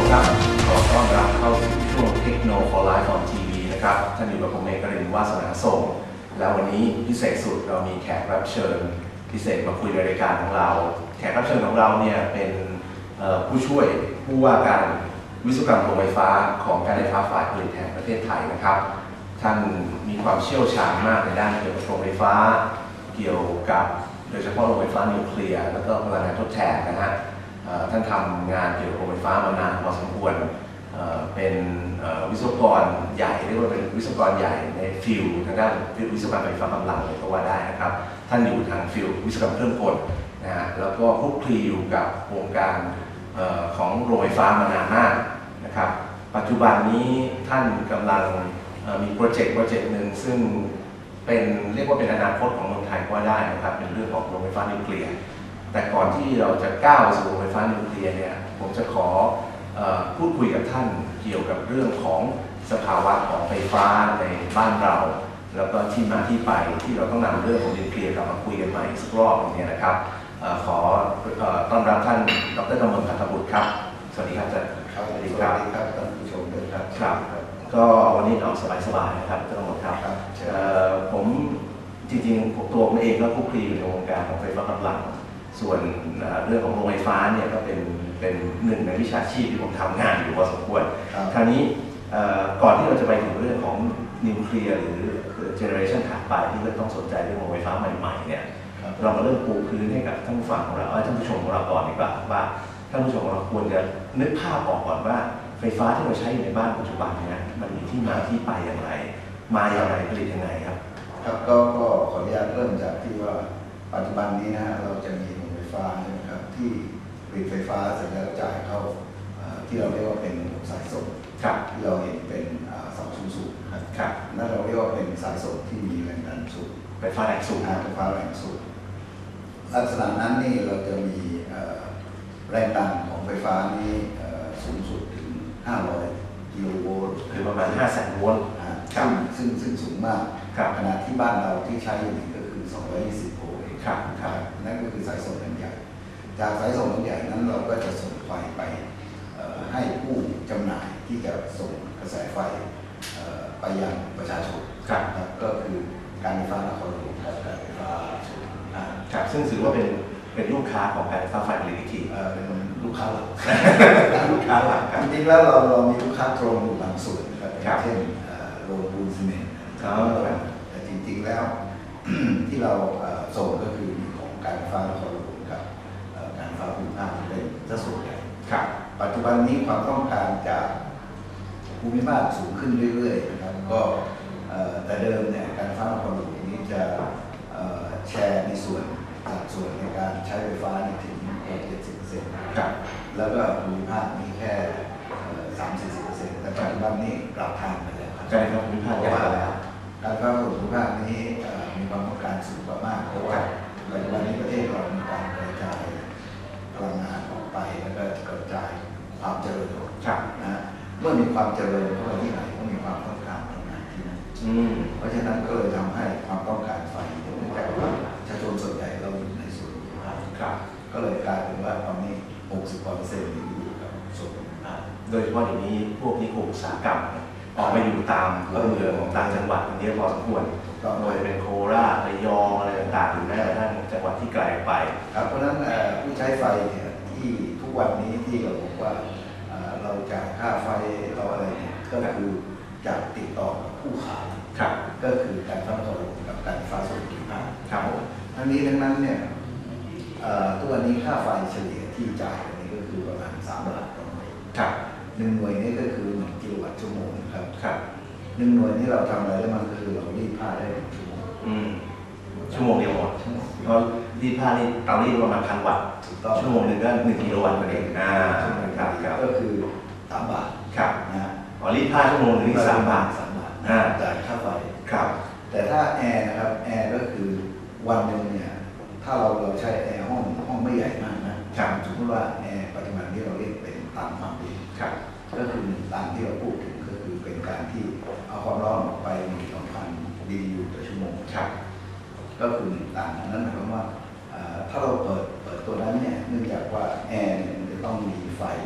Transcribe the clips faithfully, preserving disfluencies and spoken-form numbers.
ครับขอต้อนรับเข้าสู่ช่วง Techno for Life on ที วี นะครับท่านอยู่กับผมเอกรินทร์วาสนาส่งแล้ววันนี้พิเศษสุดเรามีแขกรับเชิญพิเศษมาคุยในรายการของเราแขกรับเชิญของเราเนี่ยเป็นผู้ช่วยผู้ว่าการวิศวกรรมโรงไฟฟ้าของการไฟฟ้าฝ่ายผลิตแห่งประเทศไทยนะครับท่านมีความเชี่ยวชาญมากในด้านเกี่ยวกับโรงไฟฟ้าเกี่ยวกับโดยเฉพาะโรงไฟฟ้านิวเคลียร์แล้วก็พลังงานทดแทนนะฮะท่านทำงานเกี่ยวกับโรงไฟฟ้ามานานพอสมควรเป็นวิศวกรใหญ่เรียกว่าเป็นวิศวกรใหญ่ในฟิลทางด้านวิศวกรรมไฟฟ้ากำลังเลยก็ว่าได้นะครับท่านอยู่ทางฟิลวิศวกรรมเครื่องกลนะฮะแล้วก็คลุกคลีอยู่กับวงการของโรงไฟฟ้ามานานมากนะครับปัจจุบันนี้ท่านกำลังมีโปรเจกต์โปรเจกต์หนึ่งซึ่งเป็นเรียกว่าเป็นอนาคตของเมืองไทยก็ว่าได้นะครับเป็นเรื่องของโรงไฟฟ้านิวเคลียร์แต่ก่อนที่เราจะก้าวสู่โรงไฟฟ้านิวเคลียร์เนี่ยผมจะขอพูดคุยกับท่านเกี่ยวกับเรื่องของสภาวะของไฟฟ้าในบ้านเราแล้วก็ที่มาที่ไปที่เราต้องนำเรื่องของนิวเคลียร์กลับมาคุยกันใหม่สักรอบนึงเนี่ยนะครับขอต้อนรับท่านดร.กมล พันธบุตรครับสวัสดีครับอาจารย์สวัสดีครับท่านผู้ชมด้วยครับครับก็วันนี้เอาสบายๆนะครับดร.กมลครับผมจริงๆตัวผมเองก็คลุกคลีอยู่ในวงการของไฟฟ้ากำลังส่วนเรื่องของโรงไฟฟ้าเนี่ยก็เป็นเป็นหนึ่งในวิชาชีพที่ผมทำงานอยู่พอสมควรคราวนี้ก่อนที่เราจะไปถึงเรื่องของนิวเคลียร์หรือเจเนอเรชันถัดไปที่เราต้องสนใจเรื่องโรงไฟฟ้าใหม่ๆเนี่ยเรามาเริ่มปูพื้นให้กับท่านผู้ฟังของเราท่านผู้ชมของเราก่อนดีกว่าว่าท่านผู้ชมของเราควรจะนึกภาพออกก่อนว่าไฟฟ้าที่เราใช้อยู่ในบ้านปัจจุบันเนี่ยมันมีที่มาที่ไปอย่างไรมาอย่างไรผลิตยังไงครับครับก็ขออนุญาตเริ่มจากที่ว่าปัจจุบันนี้นะฮะเราจะมีโรงไฟฟ้าใช่ไหมครับที่ผลิตไฟฟ้าเสร็จแล้วจ่ายเข้าที่เราเรียกว่าเป็นสายส่งที่เราเห็นเป็นเสาสูงๆครับนั่นเราเรียกว่าเป็นสายส่งที่มีแรงดันสูงไฟฟ้าแรงสูงไฟฟ้าแรงสูงลักษณะนั้นนี่เราจะมีแรงดันของไฟฟ้านี้สูงสุดถึงห้าร้อยกิโลโวลต์คือประมาณห้าแสนโวลต์ซึ่งซึ่งสูงมากขณะที่บ้านเราที่ใช้อยู่ก็คือสองร้อยยี่สิบโวลต์ครับนั่นก็คือสายส่งแรงใหญ่จากสายส่งแรงใหญ่นั้นเราก็จะส่งไฟไปให้ผู้จำหน่ายที่จะส่งกระแสไฟไปยังประชาชนก็คือการไฟฟ้านครหลวงกับการไฟฟ้าส่วนครับซึ่งถือว่าเป็นเป็นลูกค้าของการไฟฟ้าฝ่ายผลิตอีกทีเป็นลูกค้าหลักลูกค้าหลักจริงๆแล้วเราเรามีลูกค้าตรงอยู่บางส่วนครับเช่นโรงปูนซีเมนต์แต่จริงๆแล้วที่เราส่งก็คือมีของการไฟฟ้านครหลวงกับการไฟฟ้าภูมิภาคเป็นสัดส่วนใหญ่ปัจจุบันนี้ความต้องการจากภูมิภาคสูงขึ้นเรื่อยๆนะครับก็แต่เดิมเนี่ยการไฟฟ้านครหลวงนี้จะแชร์ในส่วนสัดส่วนในการใช้ไฟฟ้าถึงเจ็ดสิบเปอร์เซ็นต์แล้วก็ภูมิภาคมีแค่สามสิบเปอร์เซ็นต์แต่ปัจจุบันนี้กลับทางไปแล้วใช่ครับภูมิภาคยาวแล้วการไฟฟ้าส่วนภูมิภาคนี้มีความต้องการสูงกว่ามากเพราะว่าปัจจุบันนี้ประเทศเรามีการกระจายพลังงานออกไปแล้วก็กระจายความเจริญนะเมื่อมีความเจริญเข้าไปที่ไหนก็มีความต้องการพลังงานที่นั่นเพราะฉะนั้นก็เลยทำให้ความต้องการไฟเนื่องจากว่าประชาชนส่วนใหญ่เราอยู่ในส่วนภูมิภาคก็เลยกลายเป็นว่าตอนนี้หกสิบกว่าเปอร์เซ็นต์อยู่กับส่วนภูมิภาคโดยเฉพาะอย่างนี้พวกนิคมอุตสาหกรรมออกไปอยู่ตามเมืองต่างจังหวัดอันนี้พอสมควรโดยเป็นโคราชระยองอะไรต่างๆหรือแม้กระทั่งจังหวัดที่ไกลไปครับเพราะฉะนั้นผู้ใช้ไฟเนี่ยที่ทุกวันนี้ที่เราบอกว่าเราจ่ายค่าไฟเราอะไรเนี่ยก็คือจะติดต่อกับผู้ขายก็คือการไฟฟ้าส่วนกับการไฟฟ้าส่วนภูมิภาคครับทั้งนี้ทั้งนั้นเนี่ยทุกวันนี้ค่าไฟเฉลี่ยที่จ่ายนี่ก็คือประมาณสามบาทต่อหน่วยหนึ่งหน่วยนี้ก็คือหนึ่งกิโลวัตต์ชั่วโมงครับหนึ่งหน่วยนี้เราทำอะไรได้มันคือเรารีดผ้าได้หนึ่งชั่วโมงชั่วโมงเดียวหมดเพราะรีดผ้านี่เตารีดประมาณพันวัตต์ชั่วโมงหนึ่งก็หนึ่งกิโลวัตต์นั่นเองอ่าครับก็คือสามบาทครับนะอ๋อรีดผ้าชั่วโมงหนึ่งสามบาทสามบาทจ่ายค่าไฟครับแต่ถ้าแอร์นะครับแอร์ก็คือวันหนึ่งเนี่ยถ้าเราเราใช้แอร์ห้องห้องไม่ใหญ่มากนะสมมติว่าแอร์ปัจจุบันที่เราเรียกเป็นตันความดีก็คือหนึ่งตันที่เราพูดถึงก็คือเป็นการที่เอาความร้อนออกไปหนึ่งสองพันดียูต่อชั่วโมงก็คือหนึ่งตันนั้นหมายความว่าถ้าเราเปิดเปิดตัวนั้นเนี่ยเนื่องจากว่าแอร์เนี่ยมันจะต้องมีไฟ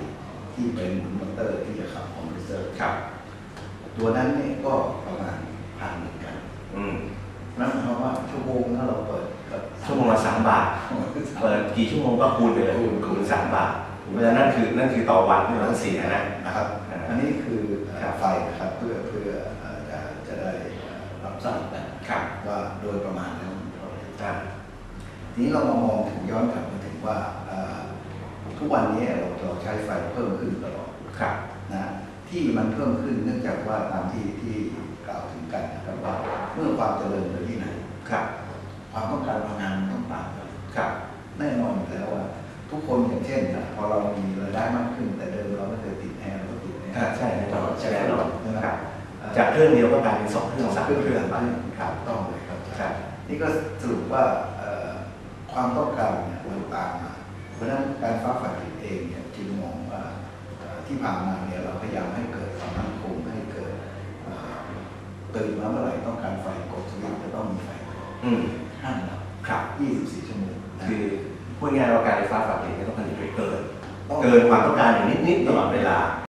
ที่เป็นหมุนมอเตอร์ที่จะขับคอมเพรสเซอร์ครับตัวนั้นเนี่ยก็ประมาณพันเหมือนกันอืมนั่นหมายความว่าชั่วโมงถ้าเราเปิดก็ชั่วโมงละสามบาท เปิดกี่ชั่วโมงก็คูณไปเลยคูณสามบาทเพราะฉะนั้นนั่นคือนั่นคือต่อวันที่เราต้องเสียนะนะครับอ่าอันนี้คือครับไฟนะครับเพื่อเพื่อเอ่อจะจะได้รับทราบกันครับว่าโดยประมาณแล้วมันเท่าไหร่อ่าทีนี้เรามามองถึงย้อนกลับมาถึงว่าเอ่อทุกวันนี้เราเราใช้ไฟเพิ่มขึ้นตลอดครับนะที่มันเพิ่มขึ้นเนื่องจากว่าตามที่ที่กล่าวถึงกันนะครับว่าเมื่อความเจริญไปที่ไหนครับความต้องการพลังงานมันต้องต่างกันครับแน่นอนอยู่แล้วว่าทุกคนอย่างเช่นนะพอเรามีรายได้มากขึ้นแต่เดิมเราไม่เคยติดแอร์เราก็ติดแอร์อ่าใช่แน่นอนใช่แน่นอนนะคครัรับบ จากเครื่องเดียวก็กลายเป็นสองเครื่องสามเครื่องไปครับต้องเลยครับครับนี่ก็สรุปว่าเอ่อความต้องการเนี่ยมันตามมาเพราะฉะนั้นการฟ้าฝ่ายผลิตเองเนี่ยจึงมองว่าเอ่อที่ผ่านมาเนี่ยเราพยายามให้เกิดความมั่นคงให้เกิดเอ่อตื่นมาเมื่อไหร่ต้องการไฟกดสวิตช์จะต้องมีไฟอืมห้ามดับครับยี่สิบสี่ชั่วโมงนะคือพูดง่ายๆว่าการไฟฟ้าฝ่ายผลิตเนี่ยต้องผลิตไปเกิน เกินความต้องการอย่างนิดๆตลอดเวลา